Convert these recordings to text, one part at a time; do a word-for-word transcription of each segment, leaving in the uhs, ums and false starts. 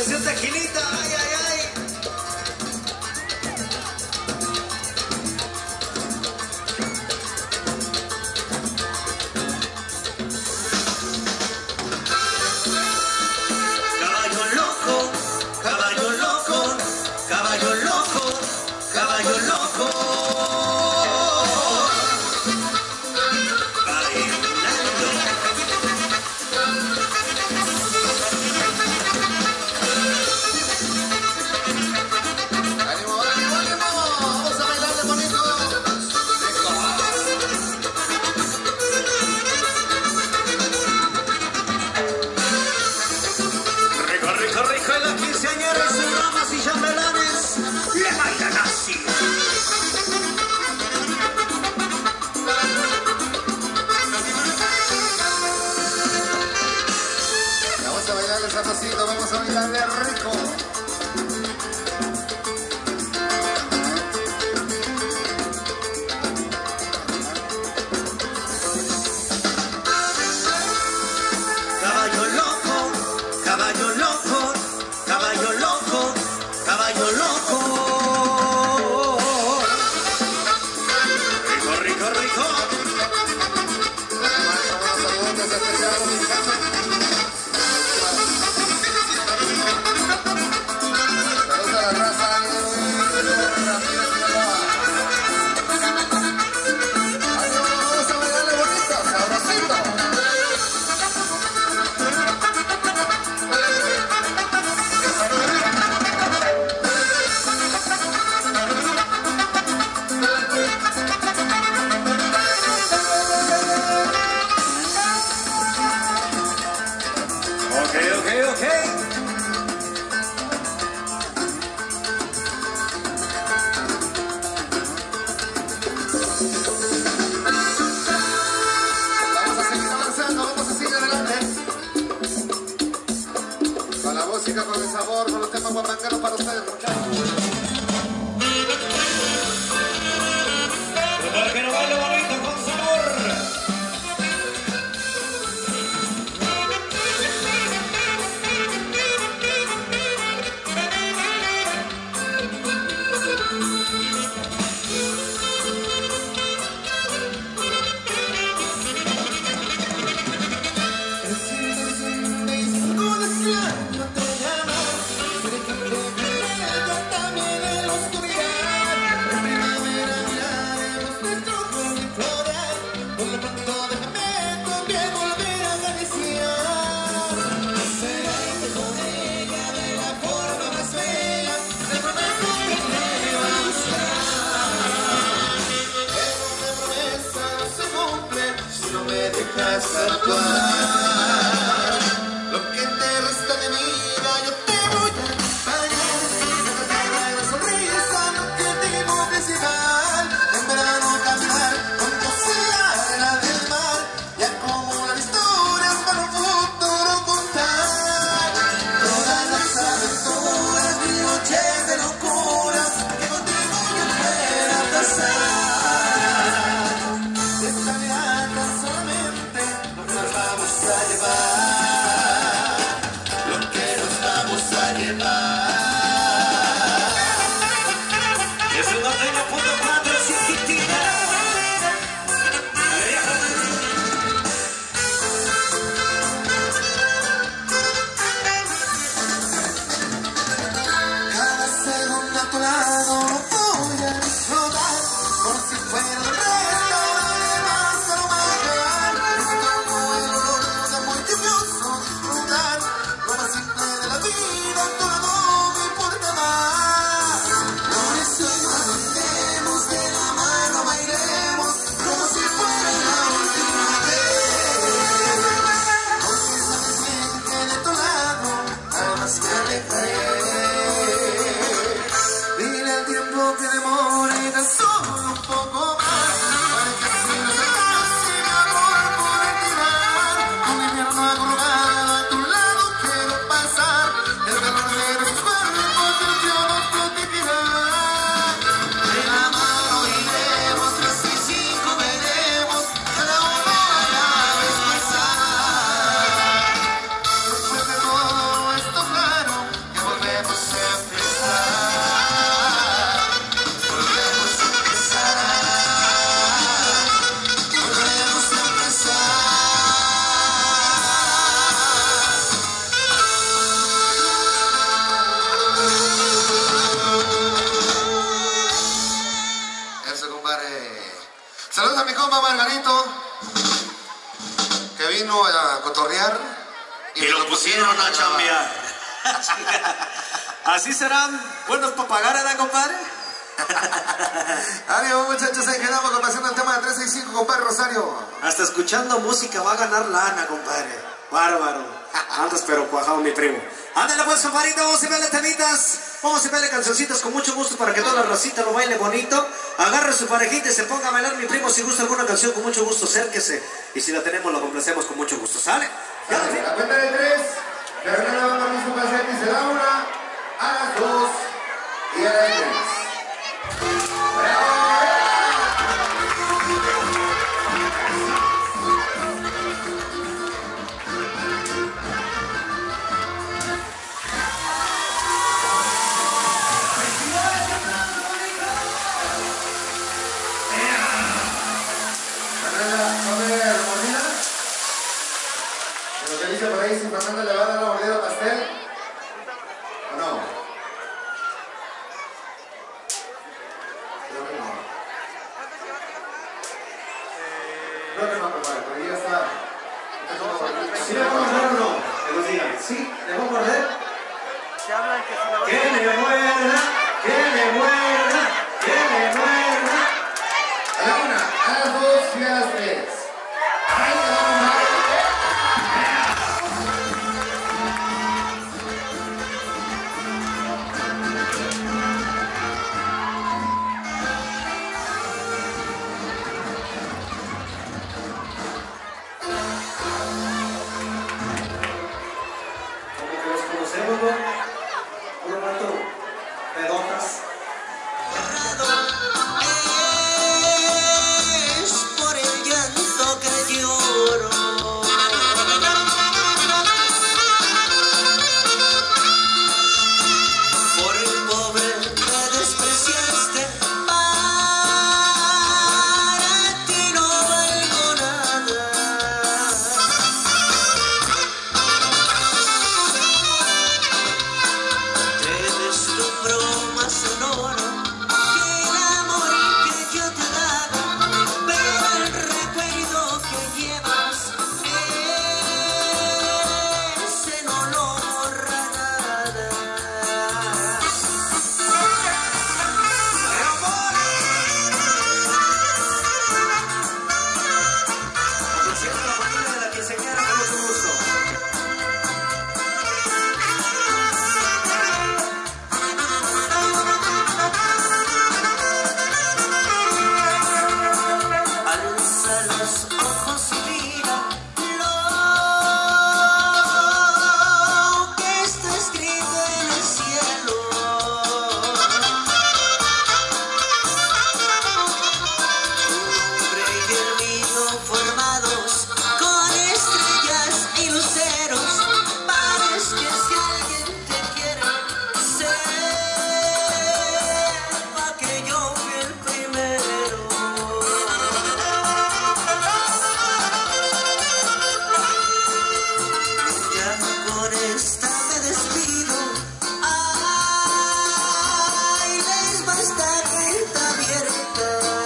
canción Tequilita, ay, ay, ay. Caballo loco, caballo loco, caballo loco, caballo loco. Vamos a bailar de rico. Caballo loco, caballo loco, caballo loco, caballo loco. Rico, rico, rico. Okay, okay, okay. Vamos a seguir avanzando, vamos a seguir adelante. Con la música, con el sabor, con los temas guapangueros para ustedes, muchachos. Para que no baile bonito con sabor. Lo que te resta de vida, yo te voy a acompañar. Dejar la sonrisa, lo que tengo que llegar. En verano cantar, con cocinar la del mar. Y acumular historias para un futuro contar. Todas las aventuras, mis noches de locura, que contigo yo pueda pasar. Esta vida tan solamente nos vamos a Eh. Saludos a mi compa Margarito, que vino a cotorrear. Y, y lo pusieron a chambear. Así serán buenos para pagar, ¿verdad, compadre? Ánimo, muchachos, ahí quedamos complaciendo el tema de tres sesenta y cinco, compadre Rosario. Hasta escuchando música va a ganar lana, compadre. Bárbaro. Antes pero cuajado mi primo. Ándale pues, compadrito, vamos a verle temitas. Vamos a verle cancioncitas con mucho gusto para que toda la racita lo baile bonito. Agarre su parejita y se ponga a bailar, mi primo. Si gusta alguna canción, con mucho gusto, acérquese. Y si la tenemos, la complacemos con mucho gusto. ¿Sale? Dale, la cuenta de tres. Pero no va permiso para hacer, dice la una, a las dos y a las tres. Por ahí, si Fernando le va a dar la mordida al pastel, ¿o no? Creo que no. Creo que no, compadre, pero ya está. ¿Sí le vamos a morder o no? Que nos digan. ¿Sí? ¿Le vamos a morder? Que le muerda, que le muerda, que le muerda. A la una, a las dos y a las tres. ¡Ay, no, compadre! Un rato, pedotas. Es por el llanto que lloro. Por el pobre que despreciaste. Para ti no valgo nada. Te deslumbro más sonoro que el amor que yo te daba, pero el recuerdo que llevas, ese no lo borra nada. Conociendo la familia de la quinceañera con mucho gusto. Alza los ojos y mira lo que está escrito en el cielo. Tu nombre y el mío formados con estrellas y luceros. Parece que si alguien te quiere, sepa que yo fui el primero. Ya con esta me despido. Ay, les basta carta abierta.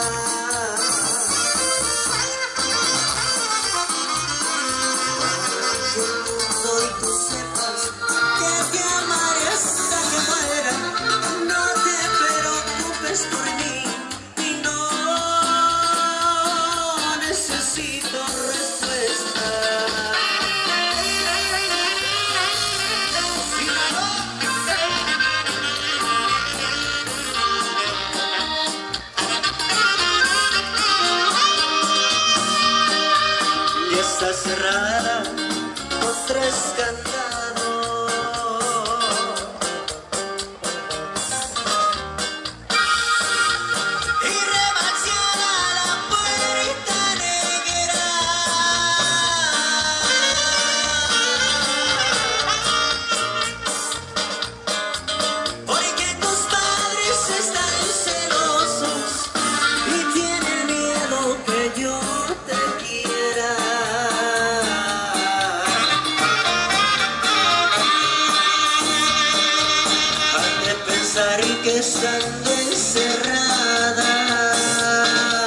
Que el mundo y tú sepas que te amaré hasta que muera. No te preocupes por mí y no necesito respuesta. Y está cerrada con tres candados. Y remachada la puerta negra. Porque tus padres están celosos y tienen miedo que yo te quiera. Han de pensar que estando encerrada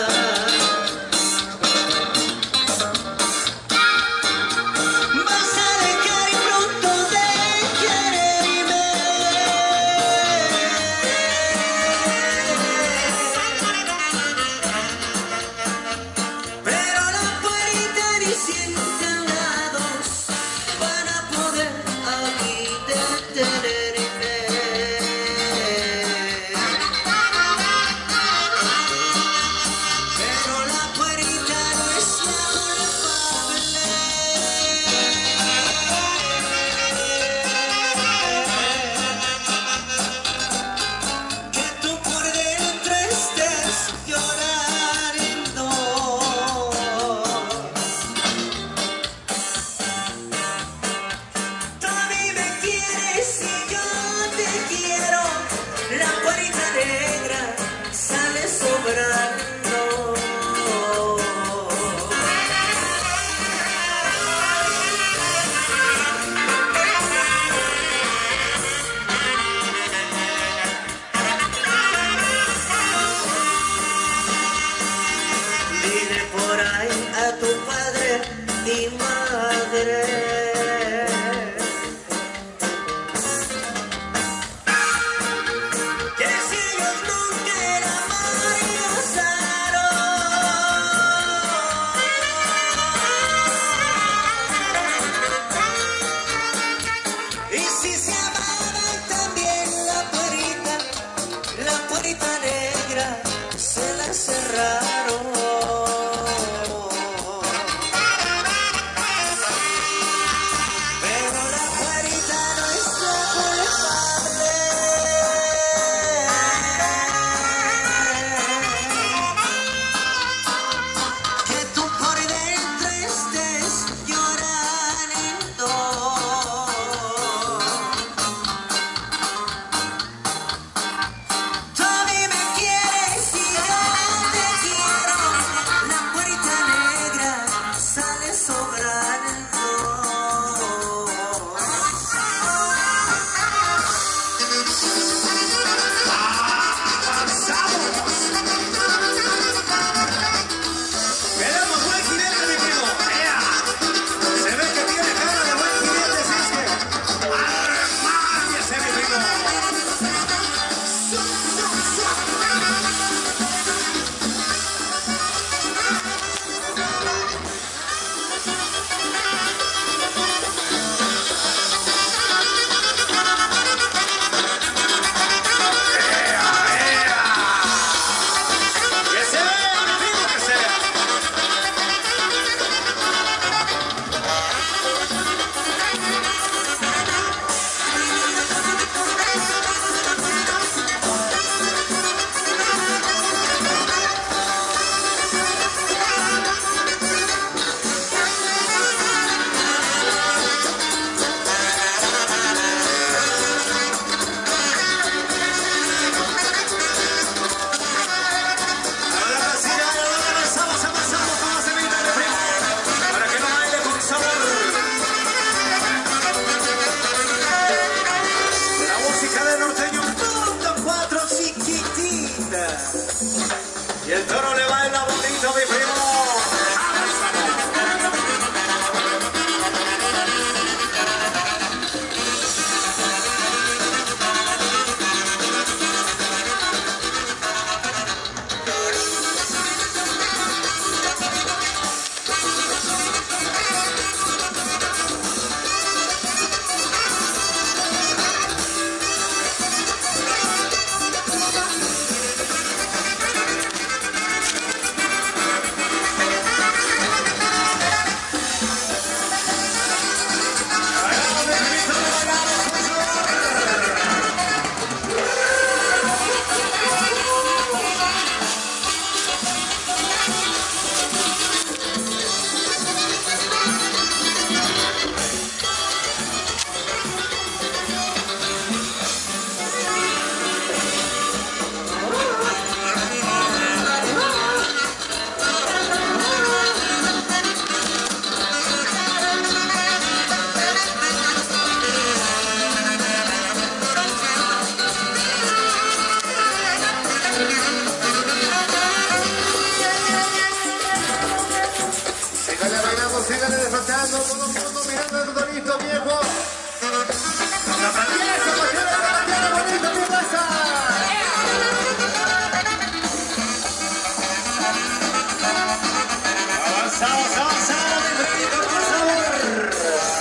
bonito, mi primo. Síganle bailando, síganle disfrutando, todo el mundo mirando el bonito viejo. La paquera, paquera, la paquera, bonito, mi raza. Avanzamos, avanzamos, mi primito, por favor.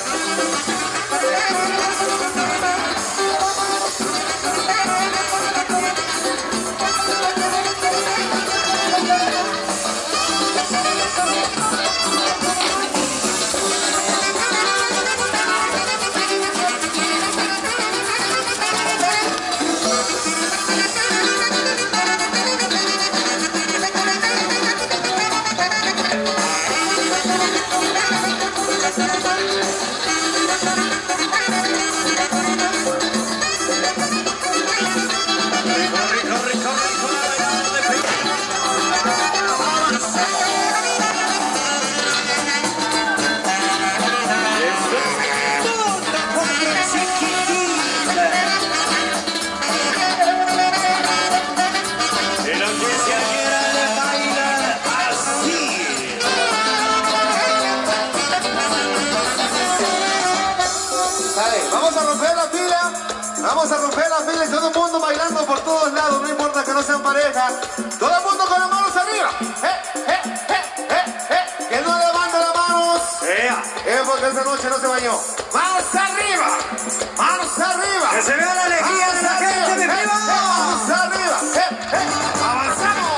Dale, vamos a romper la fila. Vamos a romper la fila y todo el mundo bailando por todos lados. No importa que no sean pareja. Todo el mundo con las manos arriba. Eh, eh, eh, eh, eh. Que no levante las manos. ¡Ea! Es porque esa noche no se bañó. ¡Manos arriba! ¡Manos arriba! ¡Que se vea la alegría de la gente, mi primo! ¡Manos arriba! ¡Eh, eh! ¡Avanzamos!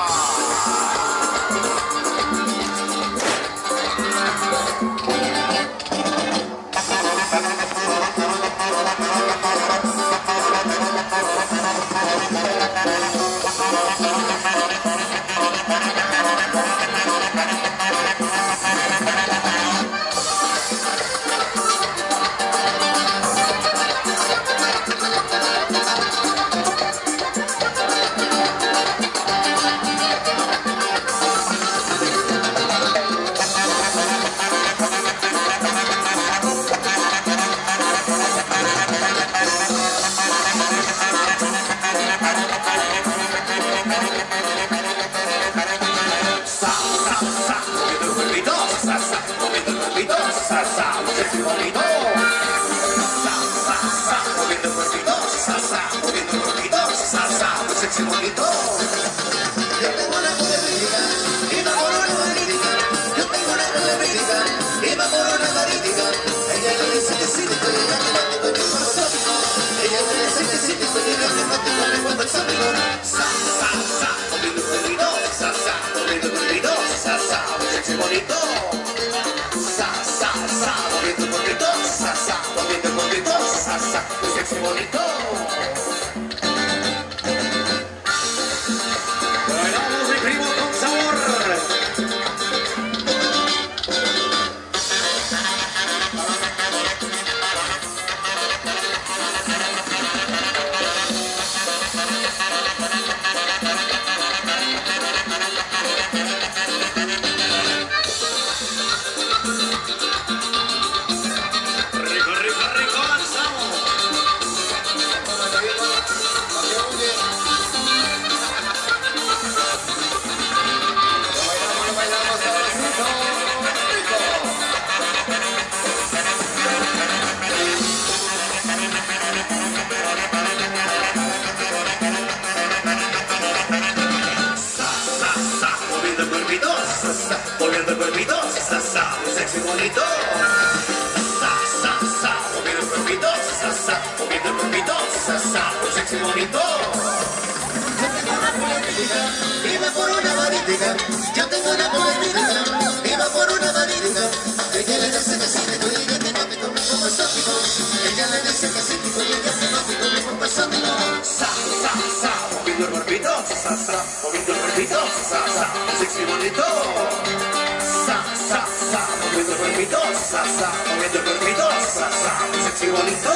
Sexy bonito. Yo tengo una característica y va por una analítica. Yo tengo una característica y va por una analítica. Ella le dice que sí, estoy matemático y cuerpo exótico. Ella le dice que sí, estoy matemático y cuerpo exótico. Sa, sa, sa, moviendo el cuerpito. Sa, sa, moviendo el cuerpito. Sa, sa, sexy bonito. Sa, sa, sa, moviendo el cuerpito. Sa, sa, moviendo el cuerpito. Sa, sa, sexy bonito. Bailamos, mi primo, con sabor. Rico, rico, rico, avanzamos. el cuerpito, sa, sa, un sexy bonito. Sa, sa, sa, moviendo el cuerpito, sa, sa, moviendo el cuerpito, sa, sa, un sexy bonito. Yo tengo una política, iba por una política. Yo tengo una política, iba por una política. Ella le dice que sí, dijo, y ella que no, que conmigo pasó, dijo. Ella le dice que sí, dijo, y ella que no, que conmigo pasó, dijo. Sa, sa, sa, moviendo el cuerpito, sa, sa, moviendo el cuerpito, sa, sa, un sexy bonito. Sa, sa, sa, moviendo el cuerpito, sa, sa, moviendo el cuerpito, sa, sa, un sexy bonito.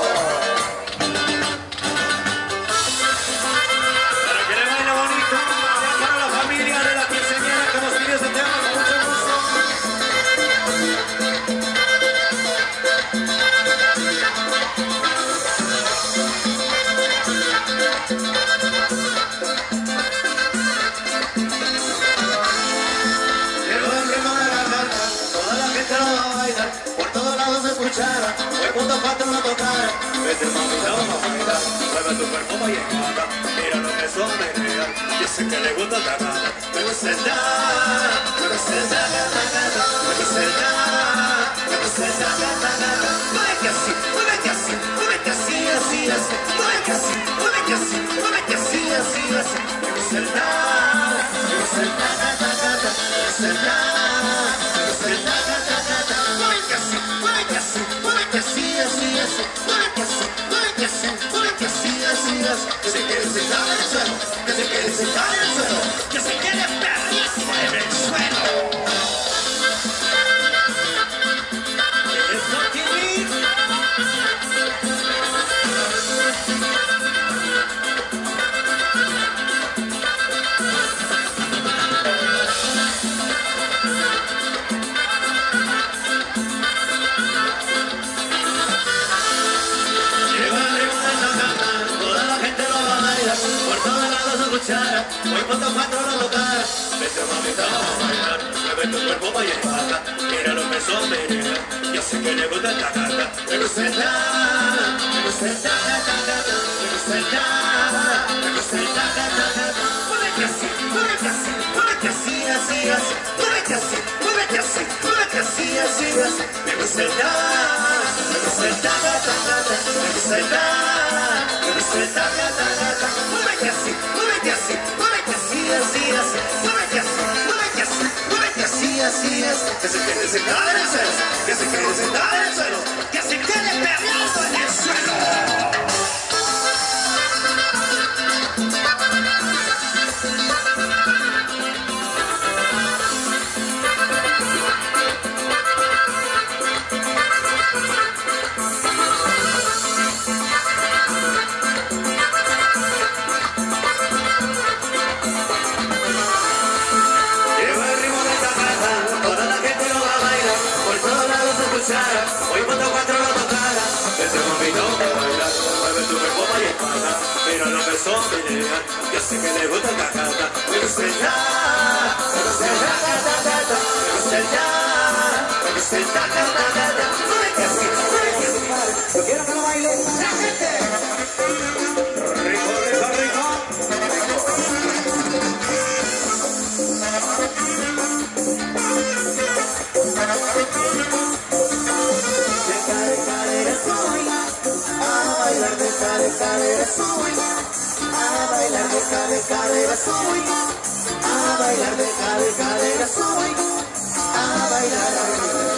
Para que le baile bonito, para la familia de la quinceañera que nos pidió ese tema con mucho gusto. Hoy punto cuatro no tocara. Vete mami, vamos a bailar. Mueve tu cuerpo pa' llegar. Mira lo que eso menea. Yo sé que le gusta esta gana. Me gusta el da, me gusta el da, me gusta el da, me gusta el da, muévete así, muévete así, muévete así, así, así, muévete así, muévete así, muévete así, así, así, me gusta el da, me gusta el da, me gusta el da, me gusta el da, muévete así, muévete así, muévete así, así, así, muévete así, muévete así, muévete así, así, así, que se quede sentado en el suelo, que se quede sentado en el suelo, que se quede perrísimo en el suelo. Eso tiene. Hoy cuando cuatro no tocar. Vete mamita, vamos a bailar. Mueve tu cuerpo pa' llevarla. Mira los besos menea. Yo sé que le gusta esta gata. Me gusta el da, me gusta el da, me gusta el da, me gusta el da, muévete así, muévete así, muévete así, así, así, muévete así, muévete así, muévete así, así, así, me gusta el da, me gusta el da, me gusta el da, me gusta el da, muévete así, muévete así, muévete así, así, así, muévete así, muévete así, muévete así, así, así, que se quede sentado en el suelo, que se quede sentado en el suelo, que se quede perreando en el suelo. Hoy cuando cuatro lo tocara. Vete mamita, vamos a bailar. Mueve tu cuerpo pa' llevarla. Mira los besos menea. Yo sé que le gusta esta gata. Me gusta el da, me gusta el da, me gusta el da, me gusta el da, muévete así, muévete así. Yo quiero que lo baile la gente. Rico, rico, rico. De cadera soy, a bailar de cadera, cadera soy, a bailar de cadera, cadera soy, a bailar.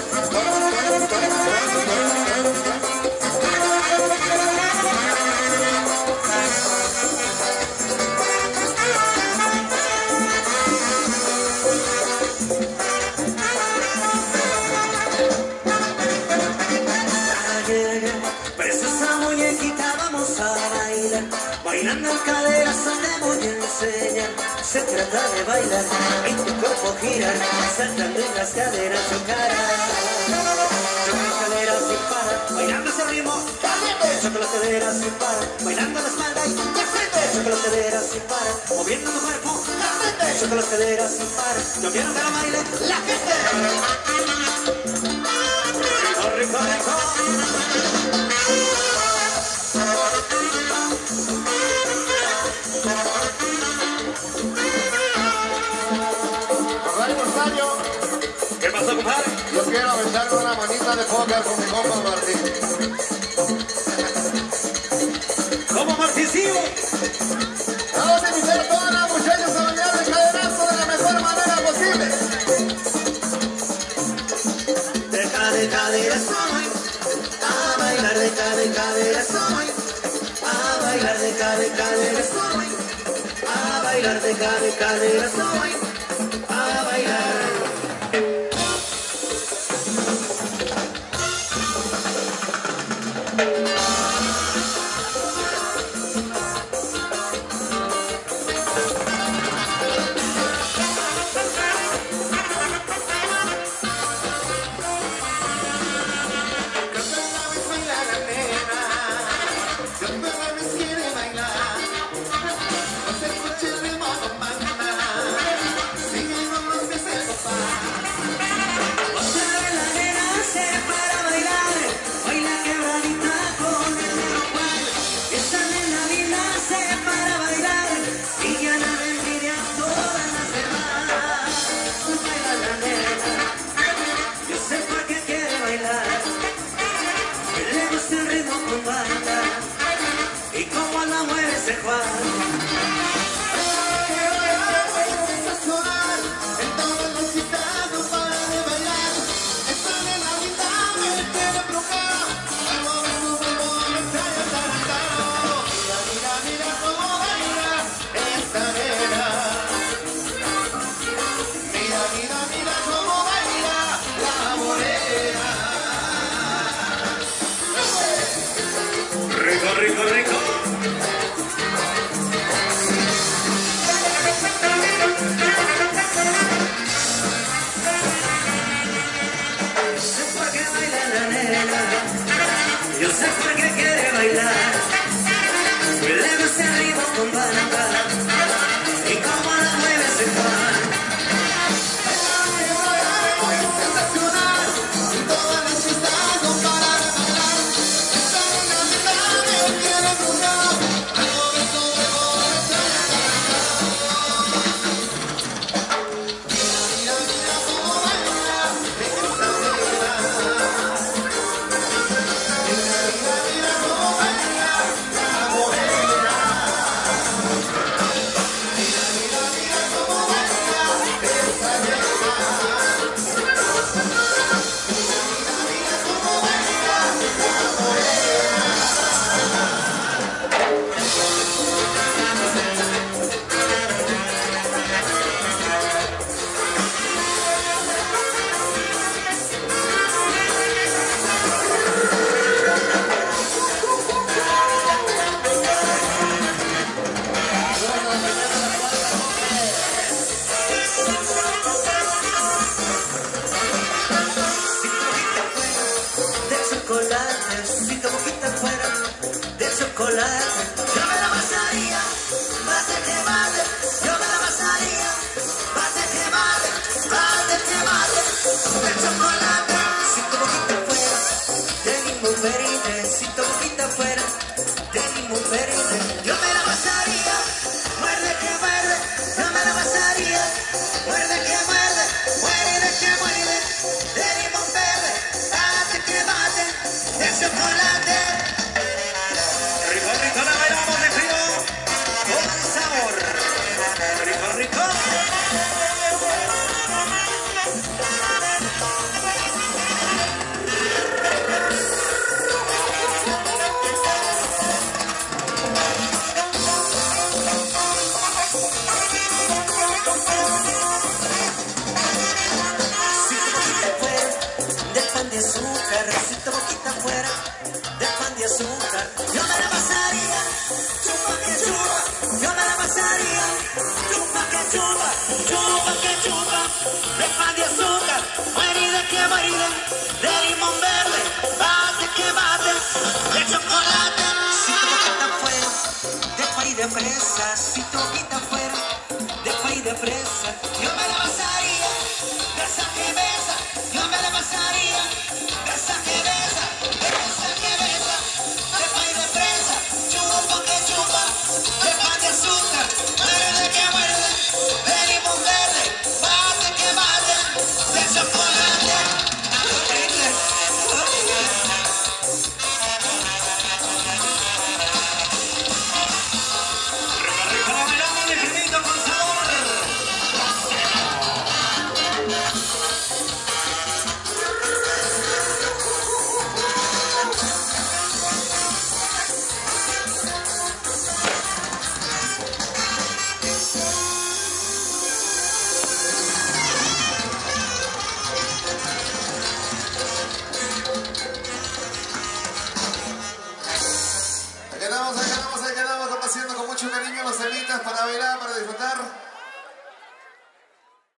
Preciosa muñequita, vamos a bailar. Bailando en caderas te voy a enseñar. Se trata de bailar y tu cuerpo girar, saltando en las caderas chocar. Choca las caderas sin parar, bailando ese ritmo caliente. Choca las caderas sin parar, bailando la espalda y de frente. Choca las caderas sin parar, moviendo tu cuerpo caliente. Choca las caderas sin parar, yo quiero que lo baile la gente. Rico, rico, rico. Rosario, Rosario. ¿Qué pasó, compadre? Yo quiero aventarme una manita de póker con mi compa Martín. ¿Cómo, Martincillo? Vamos a invitar a todas las muchachas a bailar el cadenazo de la mejor manera posible. De cadera, cadera soy, a bailar de cadera, cadera soy, a bailar de cadera, cadera soy, a bailar de cadera, cadera soy, a bailar. Y como la mueve ese Juan. Rico, rico, rico. Yo sé por qué quiere bailar, le gusta el ritmo con banda, y como la mueve ese Juan. Sensacional, todas las fiestas no paran de bailar. Esta Navidad me quiere curar, algo de sobre borracha Mira, mira, mira cómo baila, esta nena. Mira, mira, mira cómo baila la morena. Mira, mira, mira cómo baila esta nena. De chocolate, si tu boquita fuera de chocolate, yo me la pasaría, mate que mate, yo me la pasaría, mate que mate, mate que mate, de chocolate, si tu boquita fuera de limón verde, si tu boquita fuera de limón verde, yo me la pasaría, muerde que muerde, yo me la pasaría, muerde que muerde, muerde que muerde, de limón verde, mate que mate, de chocolate. Rico, rico, la bailamos de frío. Con sabor. Rico, rico. Si tu boquita fuera de pan de azúcar, si tu boquita fuera de pan de azúcar, yo me la pasaría, chupa que chupa, yo me la pasaría, chupa que chupa, chupa que chupa, de pan de azúcar, marida que marida, de